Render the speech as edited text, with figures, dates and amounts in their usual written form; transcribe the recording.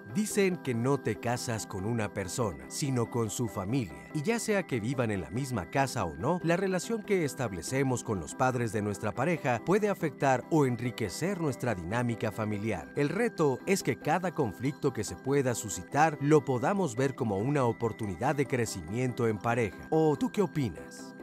Dicen que no te casas con una persona, sino con su familia. Y ya sea que vivan en la misma casa o no, la relación que establecemos con los padres de nuestra pareja puede afectar o enriquecer nuestra dinámica familiar. El reto es que cada conflicto que se pueda suscitar lo podamos ver como una oportunidad de crecimiento en pareja. ¿O tú qué opinas?